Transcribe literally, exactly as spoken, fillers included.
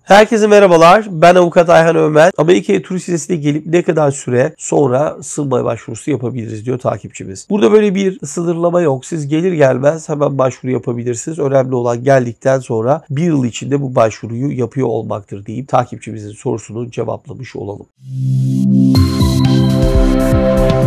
Herkese merhabalar. Ben Avukat Ayhan Ömer. Amerika'ya turist vizesiyle gelip ne kadar süre sonra sığınma başvurusu yapabiliriz diyor takipçimiz. Burada böyle bir sınırlama yok. Siz gelir gelmez hemen başvuru yapabilirsiniz. Önemli olan geldikten sonra bir yıl içinde bu başvuruyu yapıyor olmaktır deyip takipçimizin sorusunu cevaplamış olalım.